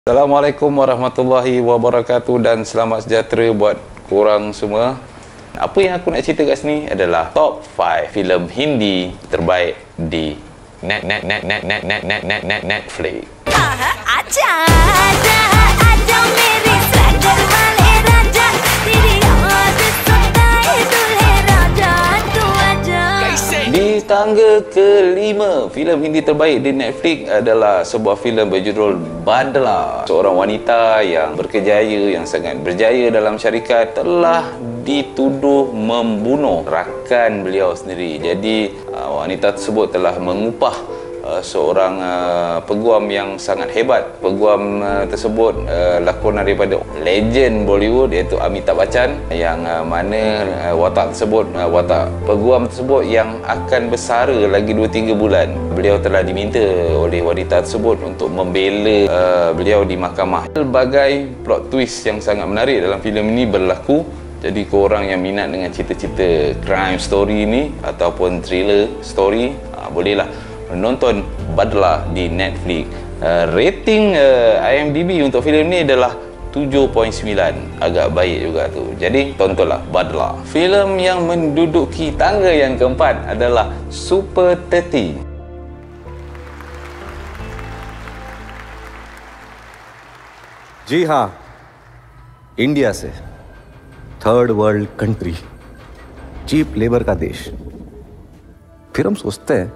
Assalamualaikum warahmatullahi wabarakatuh dan selamat sejahtera buat korang semua. Apa yang aku nak cerita kat sini adalah top 5 filem Hindi terbaik di Netflix. Di tangga kelima, filem Hindi terbaik di Netflix adalah sebuah filem berjudul Badla. Seorang wanita yang berkejaya, yang sangat berjaya dalam syarikat telah dituduh membunuh rakan beliau sendiri. Jadi wanita tersebut telah mengupah seorang peguam yang sangat hebat. Peguam tersebut lakonan daripada legend Bollywood iaitu Amitabh Bachchan, yang mana watak peguam tersebut yang akan bersara lagi 2-3 bulan. Beliau telah diminta oleh wanita tersebut untuk membela beliau di mahkamah. Pelbagai plot twist yang sangat menarik dalam filem ini berlaku. Jadi korang yang minat dengan cerita-cerita crime story ni ataupun thriller story, bolehlah menonton Badla di Netflix. Rating IMDb untuk filem ni adalah 7.9, agak baik juga tu. Jadi tontonlah Badla. Filem yang menduduki tangga yang keempat adalah Super 30. जी हाँ, India से third world country, cheap labour का देश। फिर हम सोचते हैं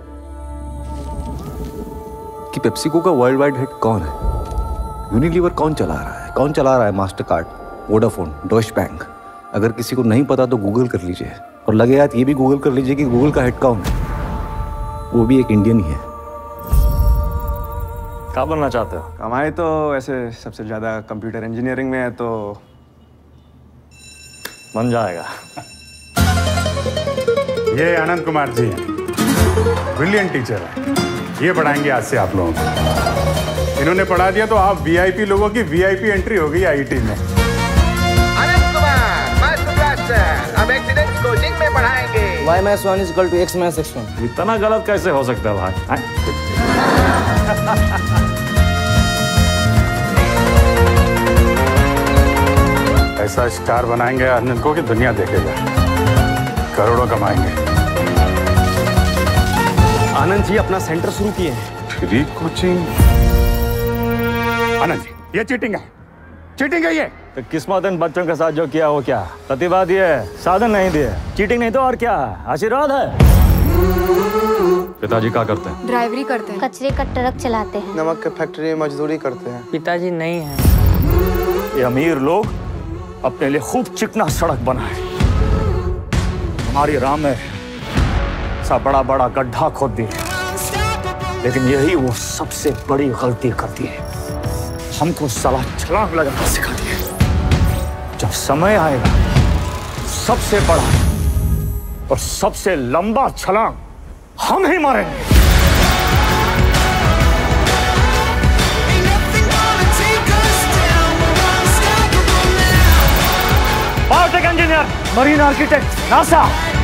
कि PepsiCo का वर्ल्ड वाइड हिट कौन है, यूनिलीवर कौन चला रहा है Mastercard, Vodafone, Deutsche Bank. अगर किसी को नहीं पता तो गूगल कर लीजिए, और लगे यार ये भी गूगल कर लीजिए कि गूगल का हेड कौन है, वो भी एक इंडियन ही है। क्या बनना चाहते हो? कमाई तो ऐसे सबसे ज्यादा कंप्यूटर इंजीनियरिंग में है, तो बन जाएगा। ये आनंद कुमार जी हैं, ब्रिलियंट टीचर हैं। ये पढ़ाएंगे आज से आप लोगों को। इन्होंने पढ़ा दिया तो आप वीआईपी लोगों की वीआईपी एंट्री हो गई आईटी में। आनंद कुमार, मास्टर ब्लास्टर, अब एक्सीडेंट कोचिंग में पढ़ाएंगे। Y minus 1 is equal to X minus X1. इतना गलत कैसे हो सकता है भाई? ऐसा स्टार बनाएंगे आनंद को कि दुनिया देखेगा, करोड़ों कमाएंगे। आनंद जी अपना सेंटर शुरू किए हैं। Free coaching? आनंद जी, ये चीटिंग है ये। तो किस्मत इन बच्चों के साथ जो किया वो क्या? प्रतिभा दिए, साधन नहीं दिए। चीटिंग नहीं तो और क्या? आशीर्वाद है। पिताजी क्या करते हैं? ड्राइवरी करते हैं। कचरे का ट्रक चलाते हैं। नमक के फैक्ट्री में मजदूरी करते हैं। पिताजी नहीं है। ये अमीर लोग अपने लिए खूब चिकना सड़क बनाए, हमारी राह में सा बड़ा बड़ा गड्ढा खोद दिए। लेकिन यही वो सबसे बड़ी गलती करती है, हमको साला छलांग लगाना सिखा दिया। जब समय आएगा सबसे बड़ा और सबसे लंबा छलांग हम ही मारेंगे। Biotech engineer, marine architect, NASA.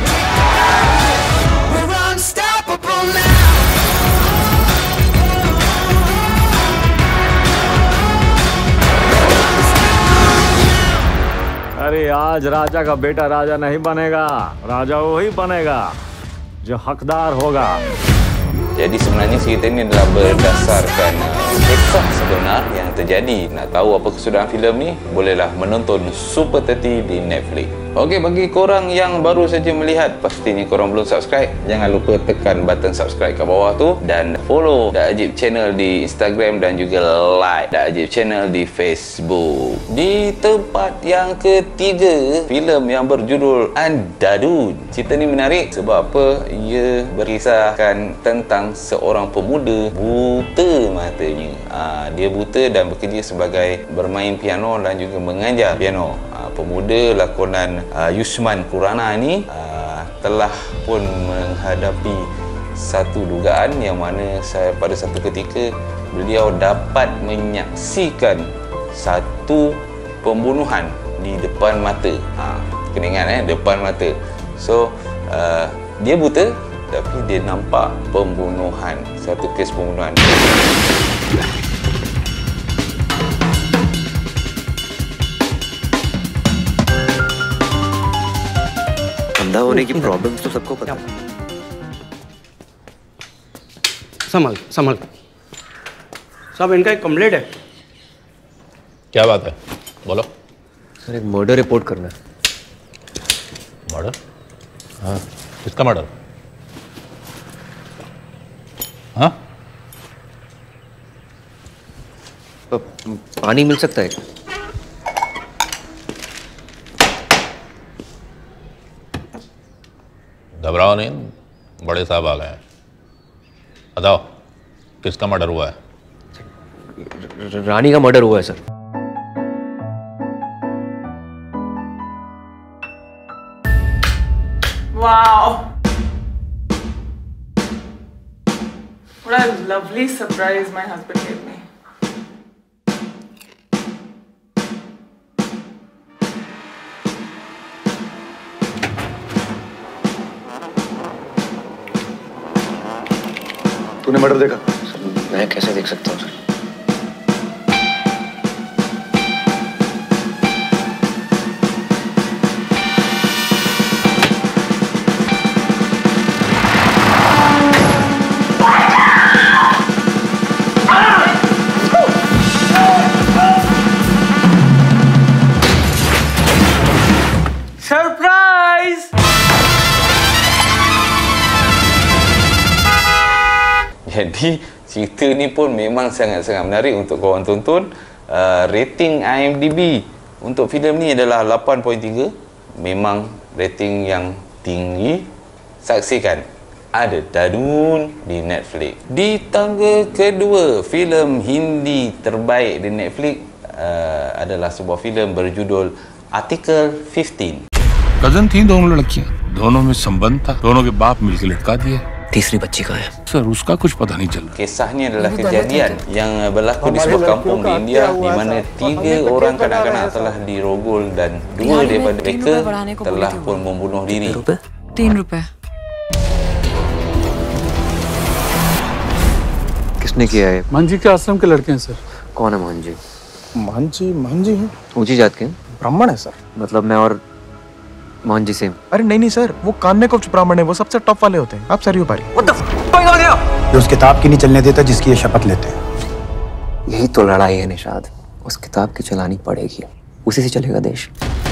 अरे आज राजा का बेटा राजा नहीं बनेगा, राजा वही बनेगा जो हकदार होगा। Jadi sebenarnya cerita ini adalah berdasarkan kisah sebenar yang terjadi. Nak tahu apa kesudahan filem ni? Bolehlah menonton Super 30 di Netflix. Okey, bagi korang yang baru saja melihat, pastinya korang belum subscribe. Jangan lupa tekan button subscribe kat bawah tu dan follow Dak Ajib channel di Instagram dan juga like Dak Ajib channel di Facebook. Di tempat yang ketiga, filem yang berjudul Andhadhun. Cerita ni menarik sebab apa? Ia berkisahkan tentang seorang pemuda buta matanya. Dia buta dan bekerja sebagai bermain piano dan juga mengajar piano. Pemuda lakonan Yusman Khurana ni telah pun menghadapi satu dugaan yang mana pada satu ketika beliau dapat menyaksikan satu pembunuhan di depan mata. Kena ingat depan mata. So dia buta tapi dia nampak pembunuhan, satu kes pembunuhan. अंधा होने की problems तो सबको पता है। संभल संभल साहब, इनका एक कंप्लेंट है। क्या बात है, बोलो। सर एक मर्डर रिपोर्ट करना है। मर्डर? हाँ, किसका मर्डर? हाँ, पानी मिल सकता है? घबराओ नहीं, बड़े साहब आ गए हैं। बताओ किसका मर्डर हुआ है? रानी का मर्डर हुआ है sir. Wow. What a lovely surprise my husband gave me. तूने मर्डर देखा? मैं कैसे देख सकता हूँ sir? Surprise! Jadi cerita ni pun memang sangat-sangat menarik untuk korang tonton. Rating IMDb untuk filem ni adalah 8.3. Memang rating yang tinggi. Saksikan Ada Danun di Netflix. Di tangga kedua, filem Hindi terbaik di Netflix adalah sebuah filem berjudul Article 15. Cousin थी दोनों लड़कियां, दोनों में संबंध था, दोनों के बाप मिलकर लटका दिए। तीसरी बच्ची कहाँ है? सर उसका कुछ पता नहीं चल रहा। Kisahnya adalah kejadian yang berlaku di sebuah kampung di India di mana 3 orang kanak-kanak telah dirogol dan 2 daripada mereka telah pun membunuh diri. 3 रुपए। किसने किया है? मांझी के आश्रम के लड़के हैं सर। कौन है मांझी? मांझी हैं? ऊंची जात के? ब्राह्मण है सर। मतलब मैं और मांझी सेम? अरे नहीं सर, वो कान्ने को ब्राह्मण है, वो सबसे टॉप वाले होते हैं। आप सर पारी। ये उस किताब की नहीं चलने देता जिसकी ये शपथ लेते हैं। यही तो लड़ाई है निषाद, उस किताब की चलानी पड़ेगी, उसी से चलेगा देश।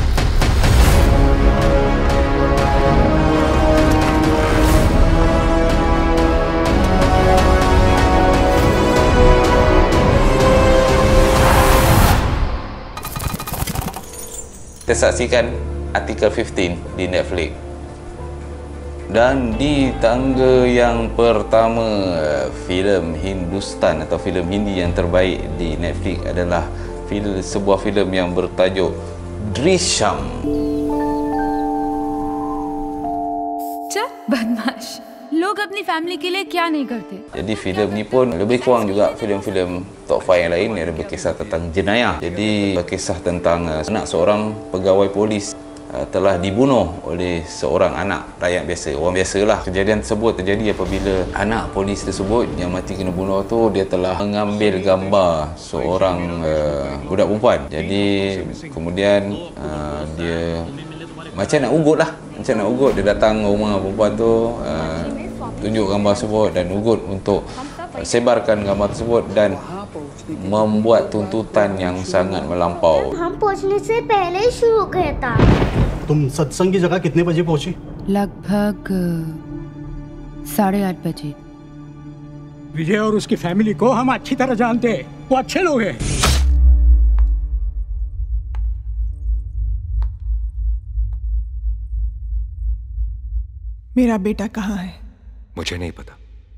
Kita saksikan Article 15 di Netflix. Dan di tangga yang pertama, filem Hindustan atau filem Hindi yang terbaik di Netflix adalah sebuah filem yang bertajuk Drishyam. बदमाश लोग अपनी फैमिली के लिए क्या नहीं करते। Jadi filem ni pun lebih kurang juga filem-filem top 5 yang lain yang berkisah tentang jenayah. Jadi berkisah tentang anak seorang pegawai polis telah dibunuh oleh seorang anak rakyat biasa, orang biasalah. Kejadian tersebut terjadi apabila anak polis tersebut yang mati kena bunuh tu dia telah mengambil gambar seorang budak perempuan. Jadi kemudian dia macam nak ugut lah, dia datang rumah perempuan tu, tunjuk gambar tersebut dan ugut untuk sebarkan gambar tersebut dan membuat tuntutan yang sangat melampau. हम पहुंचने से पहले ही शुरू हो गया था। तुम सत्संग की जगह कितने बजे पहुंची? लगभग 8:30 बजे। विजय और उसकी फैमिली को हम अच्छी तरह जानते हैं, वो अच्छे लोग हैं। मेरा बेटा कहाँ है? मुझे नहीं पता,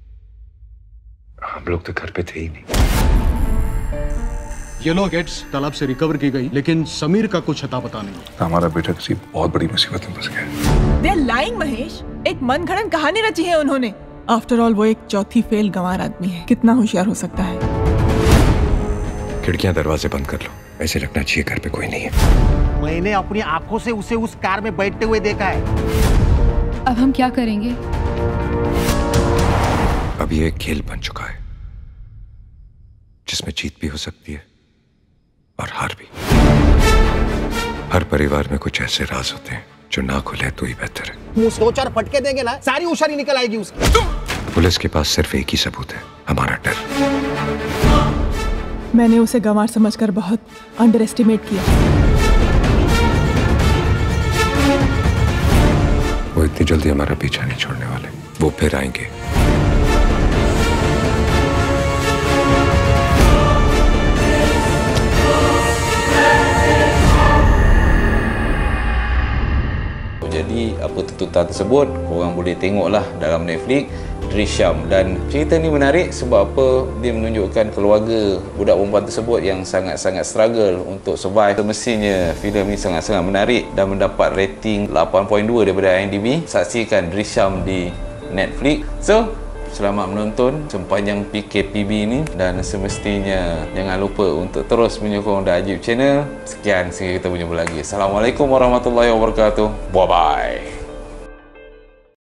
हम लोग तो घर पे थे ही नहीं। ये लो गेट्स तालाब से रिकवर की गई, लेकिन समीर का कुछ अता पता नहीं। हमारा बेटा किसी बहुत बड़ी मुसीबत में फंस गया। They are lying, Mahesh. एक मनगढ़ंत कहानी रची है उन्होंने। आफ्टर ऑल वो एक चौथी फेल गंवार आदमी है, कितना होशियार हो सकता है। खिड़कियां दरवाजे बंद कर लो, ऐसे लगना चाहिए घर पे कोई नहीं है। मैंने अपनी आंखों से उसे उस कार में बैठते हुए देखा है। अब हम क्या करेंगे? अब ये एक खेल बन चुका है जिसमें जीत भी हो सकती है और हार भी। हर परिवार में कुछ ऐसे राज होते हैं जो ना खुले तो ही बेहतर है। मुंह सोच और फटके देंगे ना, सारी होशियारी निकल आएगी उसकी। पुलिस के पास सिर्फ एक ही सबूत है, हमारा डर। मैंने उसे गंवार समझकर बहुत अंडर एस्टिमेट किया। वो इतनी जल्दी हमारा पीछा नहीं छोड़ने वाले, वो फिर आएंगे। Jadi apa tuntutan tersebut korang boleh tengoklah dalam Netflix Drishyam, dan cerita ni menarik sebab apa, dia menunjukkan keluarga budak perempuan tersebut yang sangat-sangat struggle untuk survive. Semestinya filem ni sangat-sangat menarik dan mendapat rating 8.2 daripada IMDb. Saksikan Drishyam di Netflix. So selamat menonton sepanjang PKPB ni, dan semestinya jangan lupa untuk terus menyokong The Ajaib Channel. Sekian, sehingga kita berjumpa lagi. Assalamualaikum warahmatullahi wabarakatuh. Bye bye.